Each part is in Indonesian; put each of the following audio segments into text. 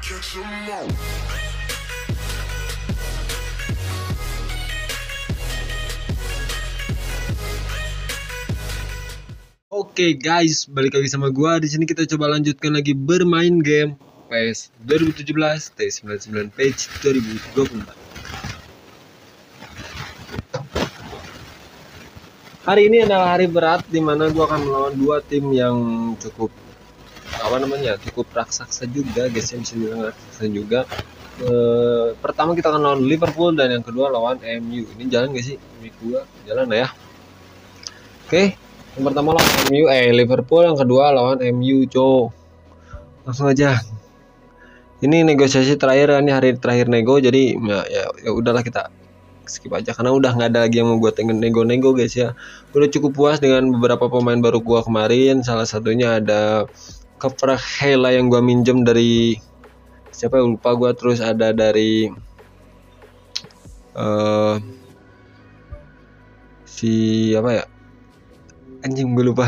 Oke guys, balik lagi sama gua. Di sini kita coba lanjutkan lagi bermain game PES 2017 T99 Patch 2024. Hari ini adalah hari berat di mana gua akan melawan dua tim yang cukup cukup raksasa juga, guys. Yang bisa dibilang raksasa juga. Pertama kita akan lawan Liverpool dan yang kedua lawan MU. Ini jalan gak sih? Mic gua jalan lah ya. Oke. Yang pertama lawan Liverpool, yang kedua lawan MU, cow. Langsung aja. Ini negosiasi terakhir, ini hari terakhir nego, jadi ya udahlah kita skip aja karena udah nggak ada lagi yang mau gue nego-nego guys ya. Udah cukup puas dengan beberapa pemain baru gua kemarin. Salah satunya ada Kvaratskhelia yang gua minjem dari siapa ya, lupa gua. Terus ada dari siapa ya, anjing gue lupa.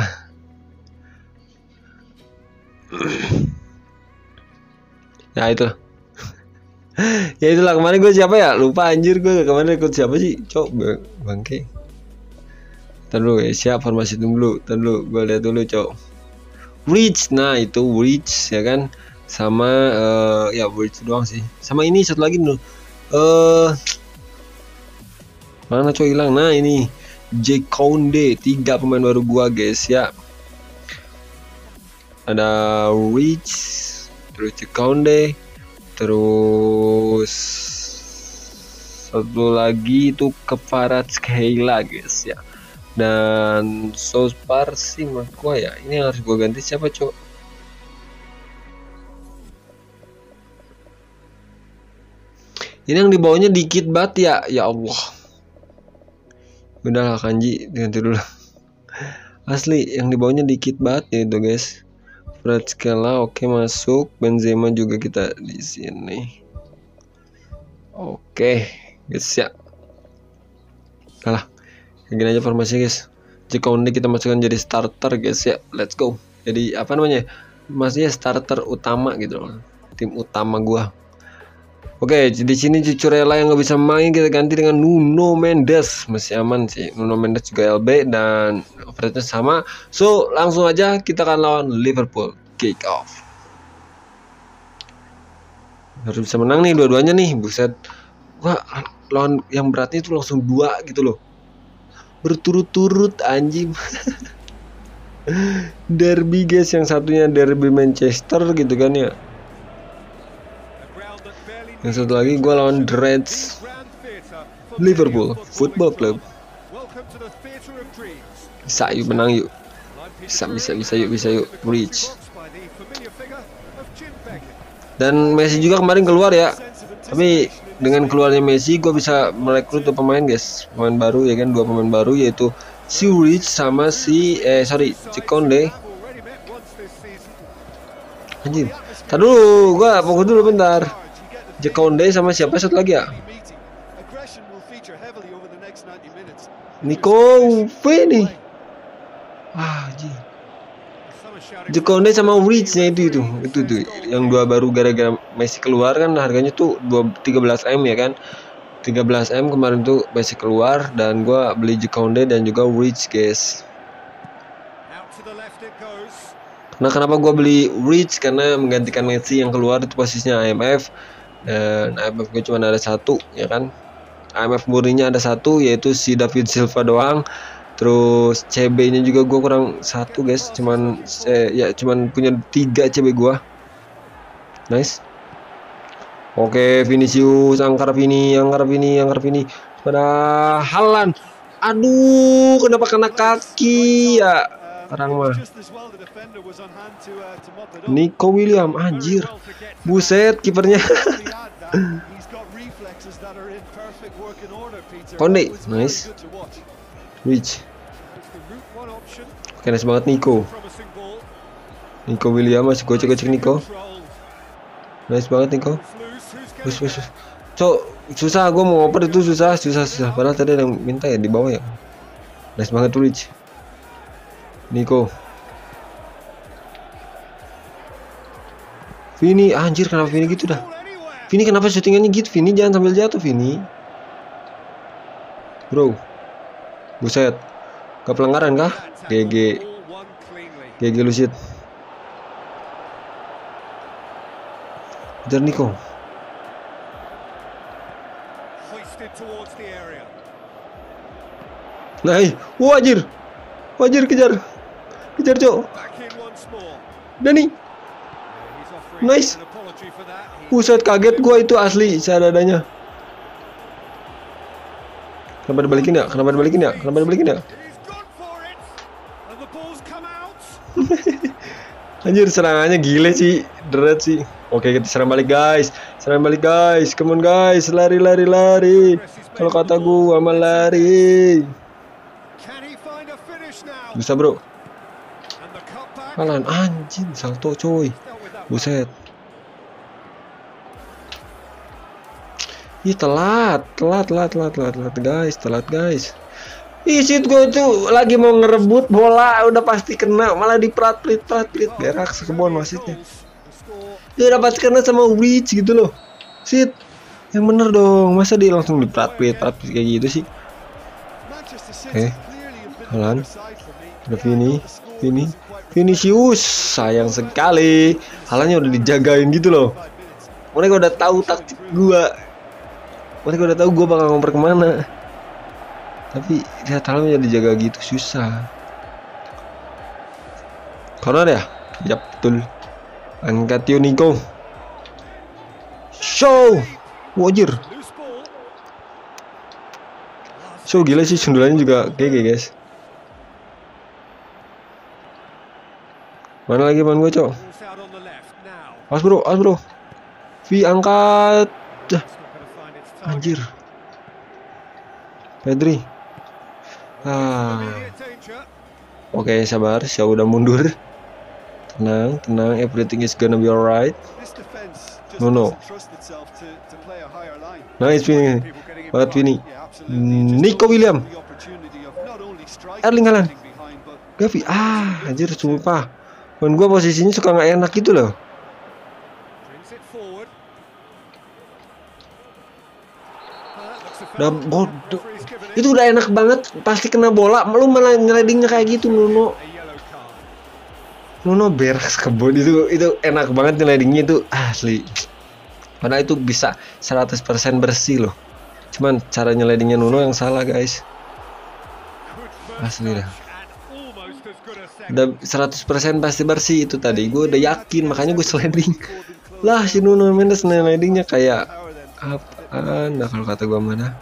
Ya itu. Ya itulah, kemarin gue siapa ya, lupa anjir gue kemarin ikut siapa sih, cok bangke. Ntar dulu ya, siap formasi dulu, ntar dulu gue lihat dulu cok. Rich, nah itu Rich ya kan, sama ya Rich doang sih, sama ini satu lagi dulu, mana cok hilang. Nah ini Jekonde, 3 pemain baru gua guys ya. Ada Rich, terus Jekonde, terus satu lagi itu Kvaratskhelia guys ya. Dan so far sih menurut gua ya ini harus gua ganti siapa cok. Ini yang dibawanya dikit banget ya Allah. Udahlah Kanji ganti dulu. Asli yang dibawanya dikit banget ya itu guys. Kvaratskhelia oke masuk, Benzema juga kita di sini. Oke guys ya. Kalah. Kayak gini aja formasi guys. Jika unik kita masukkan jadi starter guys ya. Let's go. Jadi apa namanya? Maksudnya starter utama gitu loh. Tim utama gua. Oke, di sini Cucurella yang nggak bisa main kita ganti dengan Nuno Mendes, masih aman sih. Nuno Mendes juga LB dan overrate-nya sama. So langsung aja kita akan lawan Liverpool. Kick off. Harus bisa menang nih dua-duanya nih, buset. Wah, lawan yang beratnya itu langsung 2 gitu loh. Berturut-turut anjing. Derby guys, yang satunya derby Manchester gitu kan ya. Yang satu lagi gue lawan The Reds Liverpool Football Club. Bisa yuk, menang yuk. Bisa yuk Reach. Dan Messi juga kemarin keluar ya. Tapi dengan keluarnya Messi gue bisa merekrut tuh pemain guys, pemain baru ya kan, 2 pemain baru yaitu si Reach sama si Jekonde. Anjir. Tar dulu, gue fokus dulu bentar. Jekonde sama siapa satu lagi ya? Nico V nih. Jekonde sama Reach-nya itu yang 2 baru gara-gara Messi keluar kan, harganya tuh 13M ya kan. 13M kemarin tuh Messi keluar dan gua beli Jekonde dan juga Reach guys. Nah, kenapa gua beli Reach? Karena menggantikan Messi yang keluar itu posisinya IMF. Dan IMF gue cuma ada 1 ya kan. IMF murninya ada 1 yaitu si David Silva doang. Terus CB nya juga gue kurang 1 guys, cuman punya 3 CB gua. Nice. Oke, Vinicius, angkar Vini pada Haaland. Aduh, kenapa kena kaki ya? Orang mah Nico William, anjir. Buset kipernya. Konde, nice. Reach. Oke, nice banget Nico William, masih gocek Nico. Nice banget Nico. Wis. Cok, susah gue mau ngoper itu susah. Padahal tadi ada yang minta ya di bawah ya. Nice banget Reach. Nico. Vini, anjir kenapa Vini gitu dah? Vini kenapa syutingannya gitu? Vini jangan sambil jatuh Vini. Bro. Buset. Gak pelanggaran kah? GG. GG Lucid. Kejar Niko. Nah, wajir. Wajir kejar. Kejar, Cok. Dani. Nice. Buset kaget gua itu asli seadanya. Kenapa dibalikin ya? Kenapa dibalikin ya? Kenapa dibalikin ya? Anjir serangannya gile sih, deret sih. Oke kita serang balik guys, serang balik guys, come on guys, lari lari lari. Kalau kata gua mah lari. Bisa bro. Kalan anjing salto coy. Buset. Ih telat guys. Ih shit gue tuh lagi mau ngerebut bola udah pasti kena malah diprat-plit berak sekebon wasitnya. Dia dapat kena sama Witch gitu loh. Shit. Yang bener dong. Masa dia langsung diprat-plit kayak gitu sih. Oke. Halan. Ada Vinicius. Sayang sekali. Halannya udah dijagain gitu loh. Mereka udah tahu taktik gua. Mereka udah tahu gua bakal ngoper kemana. Tapi lihat halannya dijaga gitu susah. Corner ya? Yap betul. Angkat Niko. Show. Wajir. Show gila sih sundulannya juga GG guys. Mana lagi man gue cok? As bro. V angkat. Anjir. Pedri. Oke sabar, saya udah mundur. Tenang, everything is gonna be alright. No. Nice Vini. Banget Vini. Nico William. Erling Haaland. Gavi. Anjir sumpah. Dan gua posisinya suka nggak enak gitu loh. Udah bodoh. Itu udah enak banget, pasti kena bola, lu malah nyeledingnya kayak gitu Nuno berak kebun itu enak banget nyeledingnya itu asli. Karena itu bisa 100% bersih loh. Cuman cara nyeledingnya Nuno yang salah guys. Asli dah. Udah 100% pasti bersih itu tadi. Gue udah yakin makanya gue sliding. Lah si Nuno Mendes slidingnya kayak apaan? Nah kalau kata gue mana?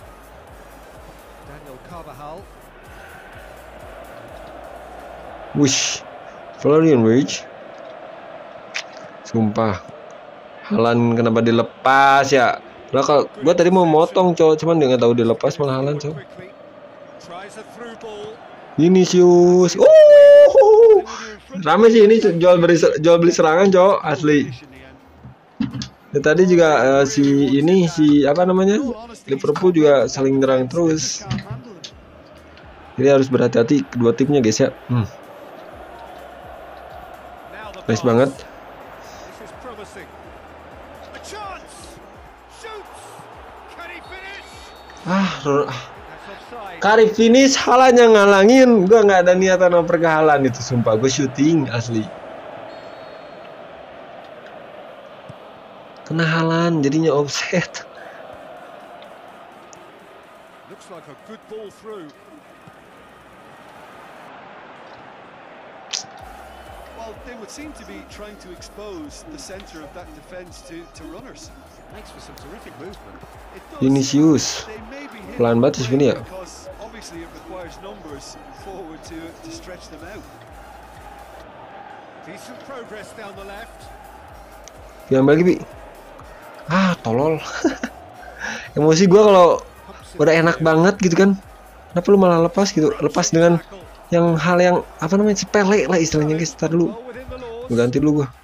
Wush, Florian Wirtz. Sumpah. Haaland kenapa dilepas ya? Lah kalau gua tadi mau motong cowok, cuman dia nggak tahu dilepas malah Haaland cowok. Vinicius. Rame sih ini jual beli serangan cowok asli. Ya, tadi juga si apa namanya? Liverpool juga saling nyerang terus. Jadi harus berhati-hati kedua timnya guys ya. Nice banget. Kari finish, Haaland yang ngalangin. Gua nggak ada niatan oper ke Haaland itu sumpah. Gue syuting asli. Kena Haaland jadinya offset. They would seem to be trying to expose the center of that defense to runners. Makes for some terrific movement. Vinicius. Pelan banget sih ini ya. Obviously it requires numbers forward to stretch them out. Decent progress down the left. Yang bagi Bi. Tolol. Emosi gua kalau udah enak banget gitu kan. Kenapa lu malah lepas gitu? Lepas dengan yang hal yang apa namanya sepele lah istilahnya guys. Ntar dulu gue ganti dulu gua.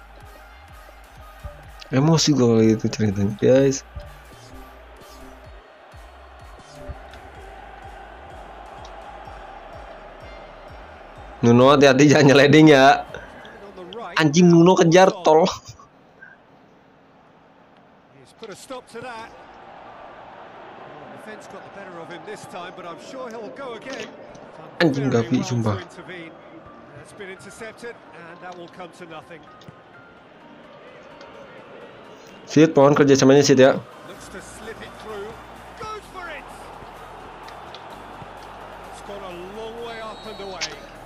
Emosi gua kalau gitu ceritanya guys. Nuno hati-hati jangan nyeleding ya. Anjing Nuno kejar tol. Put a stop to that. Defense got the better of him this time, but I'm sure he'll go again. Anjing Gavi sumpah. That's been intercepted and that will come to nothing. Sid, mohon kerjasamanya Sid ya. Looks to slip it through. Goes for it. It's gone a long way up and away.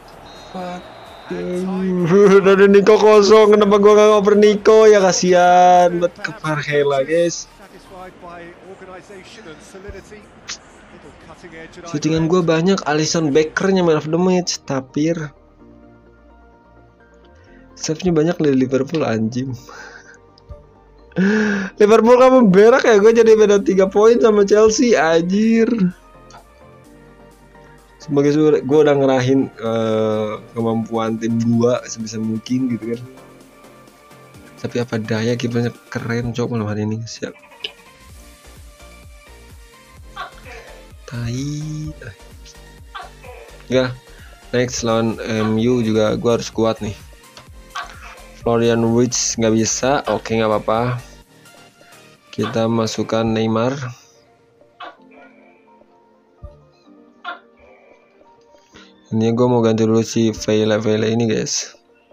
Udah ada Nico kosong, kenapa gua gak ngoper Nico ya, kasihan buat ke Farhela guys. Shootingan gua banyak, Alisson Becker-nya man of the match, tapir. Save-nya banyak dari Liverpool anjing. Liverpool kamu berak ya, gue jadi beda 3 poin sama Chelsea anjir. Sebagai gue udah ngerahin kemampuan tim gua sebisa mungkin gitu kan. Tapi apa daya, kipernya keren cok malam hari ini siap. Tai. Ya, next lawan MU juga gua harus kuat nih. Florian Wirtz nggak bisa, oke nggak apa-apa. Kita masukkan Neymar. Ini gue mau ganti dulu si Vela ini guys.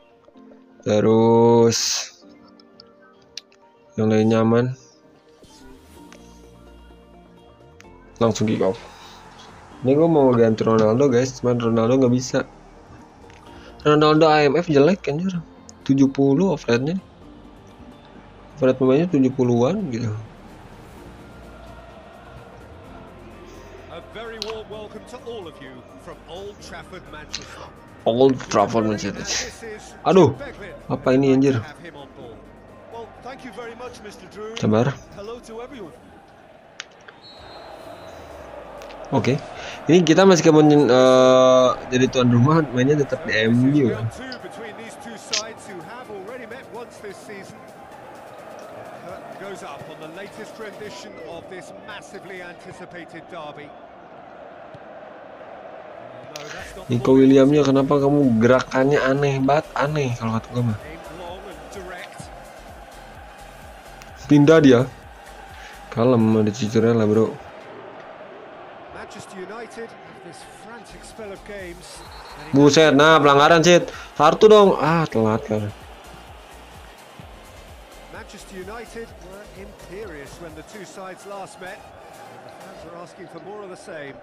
Terus yang lain nyaman. Langsung kick off. Ini gue mau ganti Ronaldo guys, cuman Ronaldo nggak bisa. Ronaldo IMF jelek anjir. 70 offrate-nya. Offrate pemainnya 70-an gitu. Old Trafford Manchester. Aduh, apa ini anjir? Sabar. Oke, ini kita masih kemudian jadi tuan rumah, mainnya tetap di MU. Nico Williamsnya kenapa kamu gerakannya aneh banget, aneh kalau kata gue mah. Pindah dia. Kalem ada Cucurella bro. Buset, nah pelanggaran Sid. Kartu dong. Ah, telat kan. Manchester United were imperious when the two sides last met. The fans were asking for more of the same.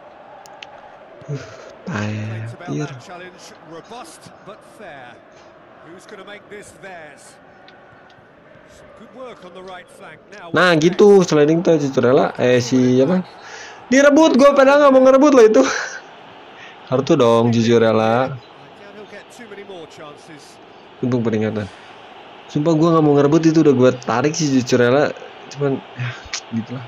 Robust but fair. Who's going to make this theirs? Good work on the right flank now. Nah, gitu sliding tuh Cucurella si apa? Direbut, gue padahal nggak mau ngerebut loh itu. Kartu dong Cucurella. Untung peringatan. Sumpah gue nggak mau ngerebut, itu udah gue tarik si Cucurella, cuman ya gitulah.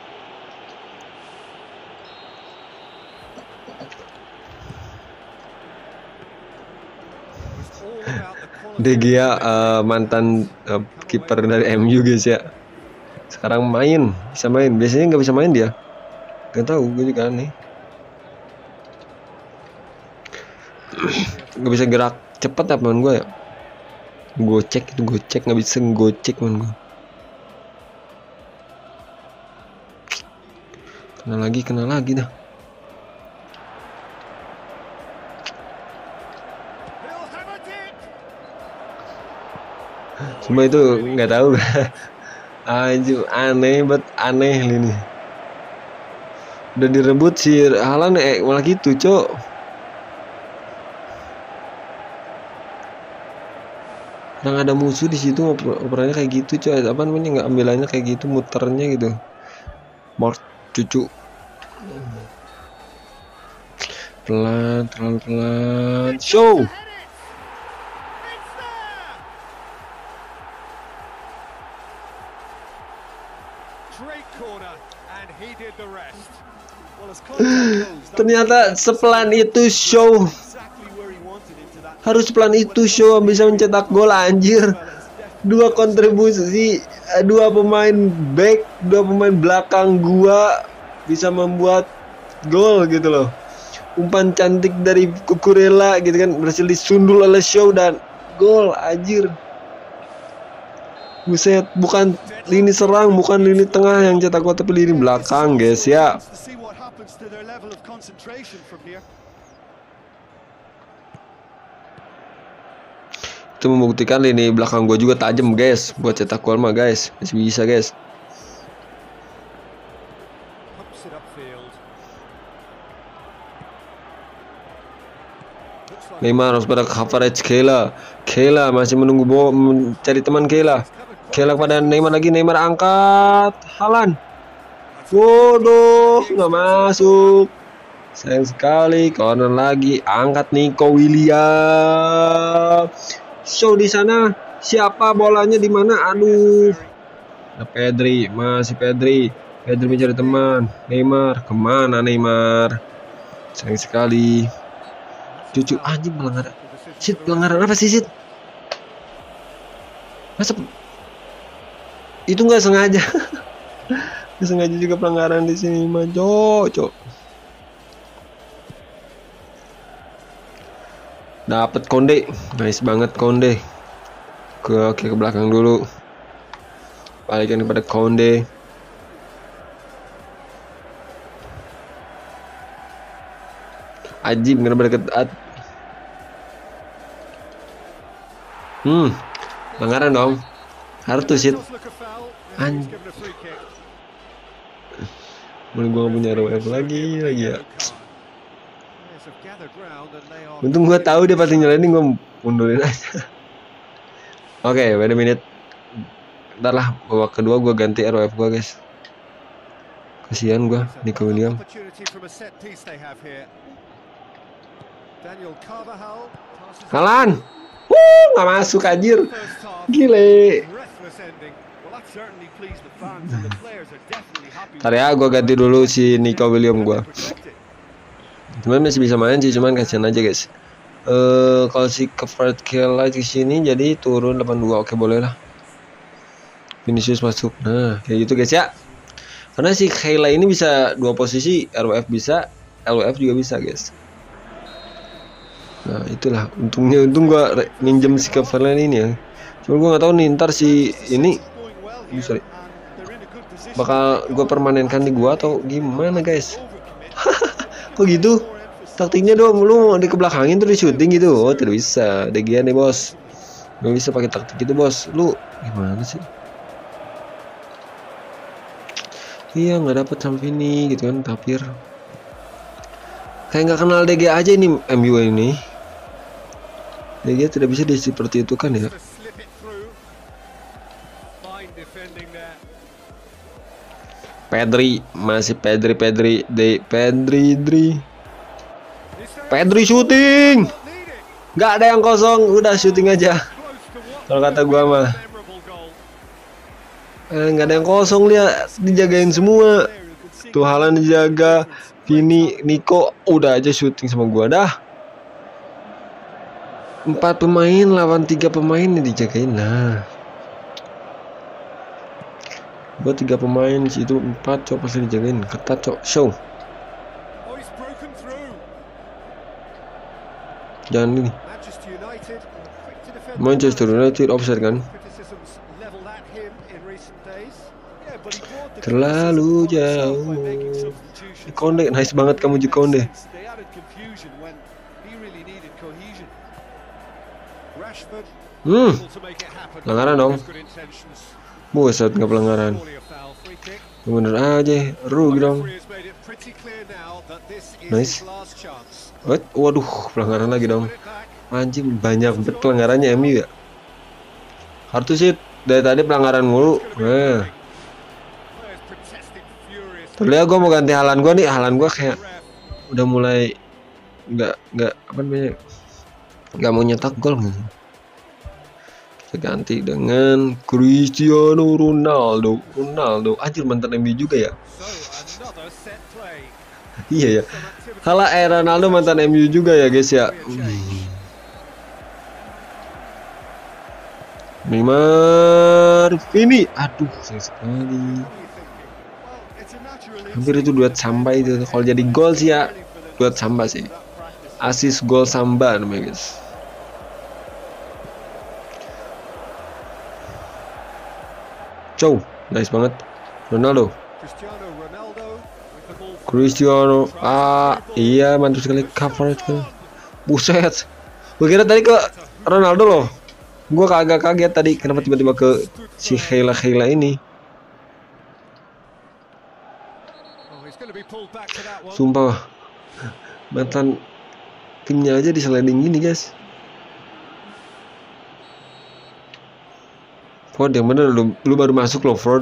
De Gea mantan kiper dari MU guys ya. Sekarang bisa main. Biasanya nggak bisa main dia. Gak tahu, gue juga aneh. Nggak bisa gerak cepat apa man gue ya. Gocek nggak bisa ngegocek man gue. Kena lagi dah. Cuma itu nggak tahu. Anjir, aneh ini. Udah direbut si Haaland malah gitu, cok. Nggak ada musuh di situ, operannya kayak gitu, cok. Apa namanya, nggak ambilannya kayak gitu, muternya gitu. Mark cucu. Pelan, terlalu pelan. Show. Ternyata sepelan itu show. Harus pelan itu show bisa mencetak gol anjir. 2 kontribusi, 2 pemain back, 2 pemain belakang gua bisa membuat gol gitu loh. Umpan cantik dari Cucurella gitu kan, berhasil disundul oleh show dan gol anjir. Buset, bukan lini serang, bukan lini tengah yang cetak gol, tapi lini belakang, guys ya. To see what happens to their level of concentration from here. Itu membuktikan lini belakang gue juga tajam, guys. Buat cetak gol mah, guys. Masih bisa, guys. Pumps it upfield. Looks like Neymar harus pada coverage Kela. Kela masih menunggu mencari teman Kela. Kela kepada Neymar lagi. Neymar angkat. Haaland. Waduh, nggak masuk. Sayang sekali. Corner lagi. Angkat Nico Williams. Show di sana. Siapa bolanya di mana? Aduh. Nah, Pedri, masih Pedri. Pedri mencari teman. Neymar, kemana Neymar? Sayang sekali. Cucu anjing pelanggaran. Shit, pelanggaran apa sih, Shit? Masa itu nggak sengaja? Nggak sengaja juga pelanggaran di sini, mah, Cok. Dapat Konde, nice banget Konde. Oke, ke belakang dulu. Balikan kepada Konde. Ajib benar-benar ketat. Pelanggaran dong. Harus tuh, Shit. does look a foul. And he's given a free kick. Mulai gua gak punya RWF lagi ya. Yes, have gathered round and they are Untung gua tahu dia pasti nyalain, gua mundurin aja. Oke, wait a minute. Ntar lah, babak kedua gua ganti RWF gua, guys. Kasihan gua, Nico Williams. opportunity from a set piece they have here. Daniel Carvajal passes Haaland. Nggak masuk anjir. first half. Gile. Breathless ending. Well, that certainly pleased the fans and the players are definitely happy. Ntar ya, gua ganti dulu si Nico Williams gua. Cuman masih bisa main sih, cuman kasihan aja, guys. Kalau si Kvarat Kela di sini jadi turun 82. Oke, boleh lah. Vinicius masuk. Nah, kayak gitu, guys ya. Karena si Kela ini bisa dua posisi, RWF bisa, LWF juga bisa, guys. Nah, itulah untungnya, untung gua minjem si Kvarat ini ya. Cuman gua nggak tahu nih ntar si ini sorry, bakal gua permanenkan di gua atau gimana, guys. Kok gitu? Taktiknya dong, lu di kebelakangin tuh di shooting gitu. Oh, tidak bisa. Degian nih, bos. Nggak bisa pakai taktik itu, bos. Lu gimana sih? Iya, nggak dapet sampai ini gitu kan, tapir. Kayak nggak kenal DG aja ini MU ini. DG tidak bisa seperti itu kan ya. Pedri, masih Pedri shooting. Nggak ada yang kosong, udah shooting aja. Kalau kata gua mah. Nggak ada yang kosong, dia dijagain semua. Tuh Haaland dijaga, Vini, Nico udah aja shooting sama gua dah. 4 pemain lawan 3 pemain nih dijagain. Nah, gua 3 pemain situ 4, cok pasti dijagain ketat, cok. Show. Jangan ini. Manchester United offside kan? Terlalu jauh. Konde, nice banget kamu juga Konde. Pelanggaran dong. Buset, nggak pelanggaran. Bener aja, rugi dong. Nice. Waduh, pelanggaran lagi dong. Anjing, banyak banget pelanggarannya MU ya. Harus sih dari tadi pelanggaran mulu. Nah, terlihat gue mau ganti Haaland gue nih. Haaland gue kayak udah mulai nggak apa namanya, nggak mau nyetak gol gitu. Kita ganti dengan Cristiano Ronaldo. Anjir, mantan MU juga ya. Iya ya. Kalah Ronaldo mantan MU juga ya, guys ya. Neymar, Vini, aduh sayang sekali. Hampir itu duet Samba itu. Kalau jadi gol sih ya, duet Samba sih. Asis gol Samba namanya, guys. Cow, nice banget. Ronaldo. Cristiano Ronaldo with the ball. Cristiano. Iya, mantap sekali coverage kan. Buset. Gue kira tadi ke Ronaldo loh. Gue agak kaget tadi kenapa tiba-tiba ke si Sheila ini. Oh, he's going to be pulled back to that one. Sumpah. Mantan timnya aja di sliding gini, guys. Ford yang bener lu baru masuk loh, Ford.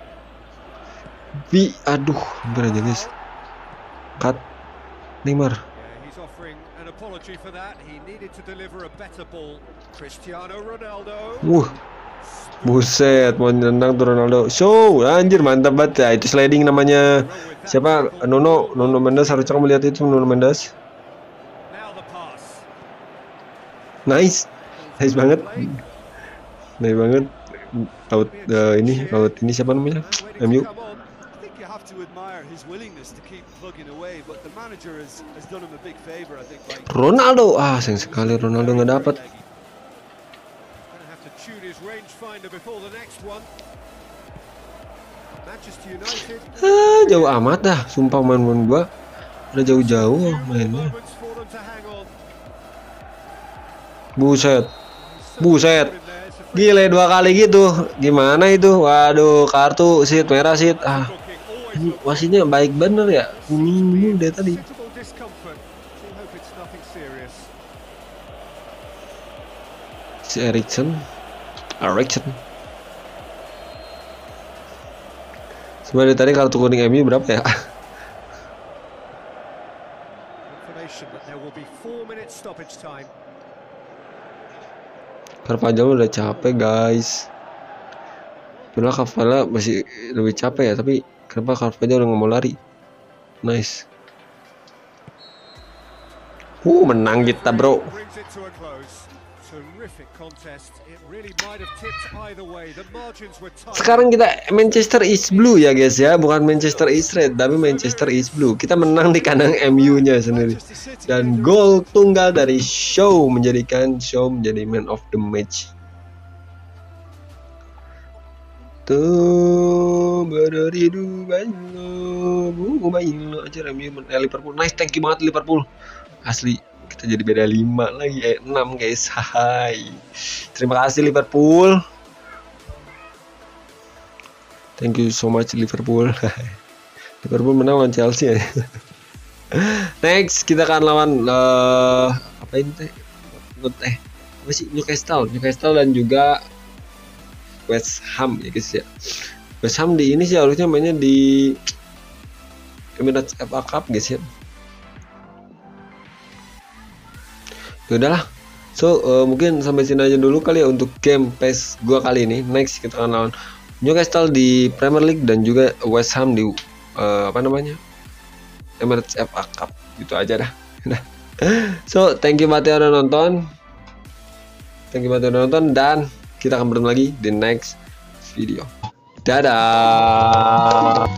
Aduh, hampir aja, guys. Cut. Neymar. Yeah, he's offering an apology for that. He needed to deliver a better ball. Cristiano Ronaldo. Buset, mau nendang tuh Ronaldo. Show, anjir mantap banget ya. Itu sliding namanya siapa? Nuno Mendes, harusnya kamu lihat itu Nuno Mendes. Now the pass. Nice banget. Nice banget. Laut ini siapa namanya? MU. I think you have to admire his willingness to keep plugging away, but the manager has done him a big favor, I think. Ronaldo, sayang sekali Ronaldo nggak dapat. Gonna have to tune his rangefinder before the next one. Manchester United. Jauh amat dah, sumpah main gua. Udah jauh-jauh mainnya. Moments for them to hang on. Buset. Gile 2 kali gitu. Gimana itu? Waduh, kartu sit merah sit. Wasitnya baik bener ya. Kuning deh tadi. Considerable discomfort. We hope it's nothing serious. Si Eriksen. Sebenarnya tadi kartu kuning MU berapa ya? Information that there will be 4 minutes stoppage time. Carvajal udah capek, guys. Padahal Carvajal masih lebih capek ya, tapi kenapa Carvajal udah nggak mau lari? Nice. Menang kita, bro. Brings it to a close. Terrific contest. It really might have tipped either way. The margins were tight. Sekarang kita Manchester is blue ya, guys ya, bukan Manchester is red, tapi Manchester is blue. Kita menang di kandang MU-nya sendiri. Dan gol tunggal dari Shaw menjadikan Shaw menjadi man of the match. Tuh beridu banyak aja Liverpool. Nice, thank you banget Liverpool. Asli kita jadi beda 5 lagi 6 guys. Hai. Terima kasih Liverpool. Thank you so much Liverpool. Liverpool menang lawan Chelsea ya. Next kita akan lawan apa ini teh? Apa sih? Newcastle dan juga West Ham ya guys ya. West Ham di ini sih harusnya mainnya di Emirates FA Cup guys ya. Udahlah, so mungkin sampai sini aja dulu kali ya untuk game PES gua kali ini. Next kita akan lawan Newcastle di Premier League dan juga West Ham di Emirates FA Cup. Gitu aja dah. So thank you banget udah nonton. Dan kita akan bertemu lagi di next video. Dadah.